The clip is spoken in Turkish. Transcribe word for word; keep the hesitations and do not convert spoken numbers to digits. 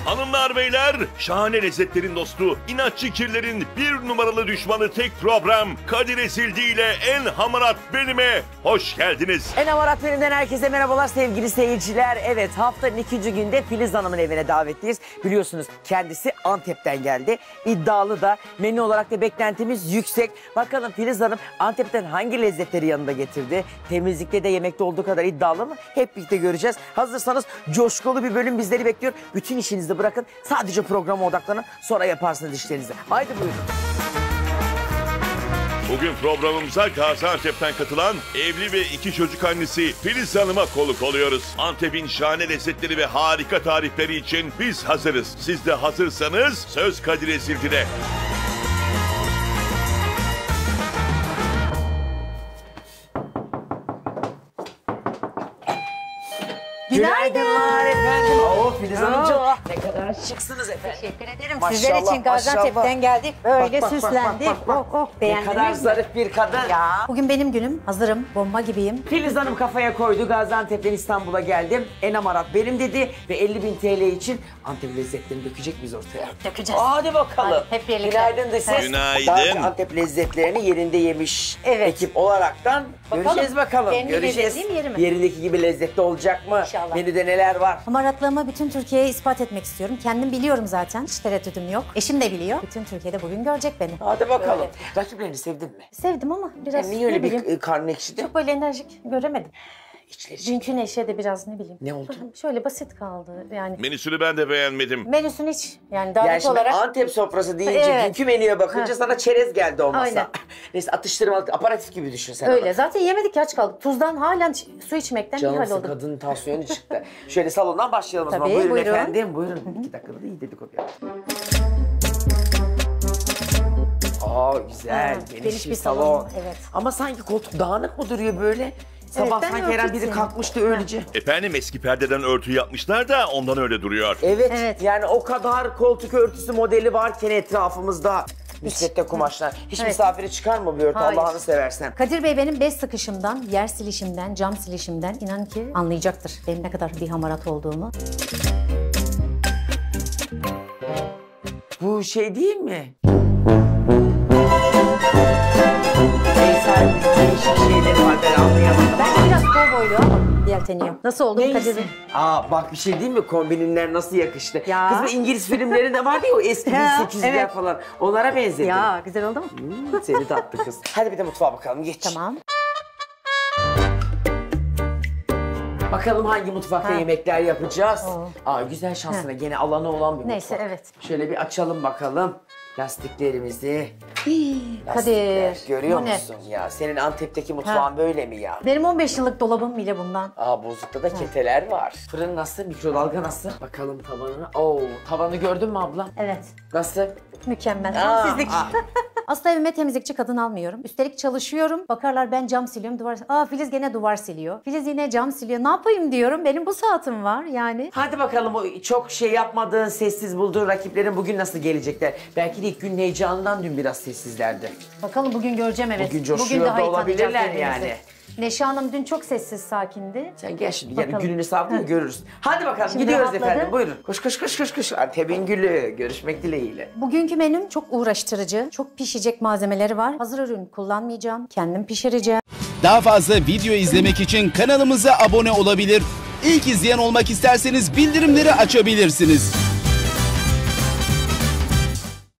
Hanımlar beyler, şahane lezzetlerin dostu, inatçı kirlerin bir numaralı düşmanı tek program Kadir Ezildi ile En Hamarat Benim'e hoş geldiniz. En Hamarat Benim'den herkese merhabalar sevgili seyirciler. Evet, haftanın ikinci günde Filiz Hanım'ın evine davetliyiz. Biliyorsunuz kendisi Antep'ten geldi. İddialı da, menü olarak da beklentimiz yüksek. Bakalım Filiz Hanım Antep'ten hangi lezzetleri yanında getirdi? Temizlikte de yemekte olduğu kadar iddialı mı? Hep birlikte göreceğiz. Hazırsanız coşkulu bir bölüm bizleri bekliyor. Bütün işinizi bırakın, sadece programa odaklanın, sonra yaparsınız işlerinizi. Haydi buyurun. Bugün programımıza Gaziantep'ten katılan evli ve iki çocuk annesi Filiz Hanım'a konuk oluyoruz. Antep'in şahane lezzetleri ve harika tarifleri için biz hazırız. Siz de hazırsanız söz Kadir Ezildi'de. Günaydınlar efendim. Oo Filiz Hanımcığım, ne kadar şıksınız efendim. Teşekkür ederim. Maşallah, Sizler için Gaziantep'ten maşallah. geldik. Böyle Bak, bak, bak, süslendik. bak, bak, bak. Oh oh, Ne beğendiniz kadar mi? zarif bir kadın. Ya. Bugün benim günüm. Hazırım. Bomba gibiyim. Filiz Hanım kafaya koydu. Gaziantep'ten İstanbul'a geldim. En Hamarat benim dedi ve elli bin T L için Antep lezzetlerini dökecek miyiz ortaya? Dökeceğiz. Hadi bakalım. Hadi, hep birlikte. Günaydın da siz. Günaydın. Daha önce Antep lezzetlerini yerinde yemiş Evet. ekip olaraktan Bakalım. göreceğiz bakalım. Kendi Göreceğiz. lezzetli mi, yeri mi? Yerindeki gibi lezzetli olacak mı? İnşallah. Menüde neler var? Hamaratlığımı bütün Türkiye'ye ispat etmek istiyorum. Kendim biliyorum zaten. Hiç tereddütüm yok. Eşim de biliyor. Bütün Türkiye'de bugün görecek beni. Hadi bakalım. Böyle. Rakiplerini sevdin mi? Sevdim ama biraz Yani niye öyle ne bir bileyim. e, karnın ekşidi? Çok böyle enerjik göremedim. İçleri Dünkü Neşe de biraz ne bileyim. Ne oldu? Şöyle basit kaldı yani. Menüsünü ben de beğenmedim. Menüsünü hiç yani davet Yani şimdi olarak. Antep sofrası deyince Evet. dünkü menüye bakınca Ha. sana çerez geldi olmasa. Aynen. Neyse atıştırmalık, aparatif gibi düşün sen Öyle. onu. Zaten yemedik, aç kaldık. Tuzdan halen ç- su içmekten bir hal Canımsın, oldum. kadının tansiyonu çıktı. Şöyle salondan başlayalım o zaman. Tabii, Buyurun, buyurun. efendim, buyurun. İki dakikada da iyi dedikodu yapalım. Aa güzel, Ha, geniş, geniş bir bir salon. salon, evet. Ama sanki koltuk dağınık mı duruyor böyle? Sabah ben sanki her an biri örtüsüyüm. kalkmıştı öylece. Efendim eski perdeden örtü yapmışlar da ondan öyle duruyor. Evet, Evet. yani o kadar koltuk örtüsü modeli varken etrafımızda. Müsvedde kumaşlar. Hiç Evet. misafire çıkar mı bir örtü Hayır. Allah'ını seversen? Kadir Bey benim bez sıkışımdan, yer silişimden, cam silişimden inan ki anlayacaktır benim ne kadar bir hamarat olduğumu. Bu şey değil mi? Neyse, değişik şeyleri var ben anlayamadım. Bence biraz kovboylu ama yelteniyor. Nasıl oldu Kadir Bey? Aa bak bir şey değil mi? Kombinimler nasıl yakıştı. Ya. Kız bu İngiliz filmlerinde vardı ya o eski bin Ha, sekiz yüzler evet. falan. Onlara benzedi. Ya güzel oldu mu? Hmm, seni tatlı kız. Hadi bir de mutfağa bakalım geç. Tamam. Bakalım hangi mutfakta Ha. yemekler yapacağız. Oo. Aa güzel şansına gene alanı olan bir Neyse, mutfak. evet. Şöyle bir açalım bakalım. Lastiklerimizi. Hii, Lastikler. Kadir. Görüyor bu ne? musun ya? Senin Antep'teki mutfağın böyle mi ya? Benim on beş yıllık dolabım bile bundan. Aa bozukta da keteler var. Fırın nasıl? Mikrodalga nasıl? Bakalım tavanına. Oo tavanı gördün mü abla? Evet. Nasıl? Mükemmel. Aa, Temizlik. aa. Aslında evime temizlikçi kadın almıyorum. Üstelik çalışıyorum. Bakarlar ben cam siliyorum, duvar... Aa Filiz gene duvar siliyor. Filiz yine cam siliyor. Ne yapayım diyorum. Benim bu saatim var yani. Hadi bakalım o çok şey yapmadığın, sessiz bulduğun rakiplerin bugün nasıl gelecekler? Belki de ilk günün heyecanından dün biraz sessizlerdi. Bakalım bugün göreceğim evet. Bugün coşuyor daha da iyi olabilirler tanıyacağız yani. birbirimizi. Neşe Hanım dün çok sessiz, sakindi. Sen gel şimdi yani Bakalım. gününü savdın görürüz. Hadi bakalım Şimdi gidiyoruz rahatladı. efendim buyurun. Koş koş koş koş koş. Antep'in gülü. Görüşmek dileğiyle. Bugünkü menüm çok uğraştırıcı. Çok pişecek malzemeleri var. Hazır ürün kullanmayacağım. Kendim pişireceğim. Daha fazla video izlemek için kanalımıza abone olabilir. İlk izleyen olmak isterseniz bildirimleri açabilirsiniz.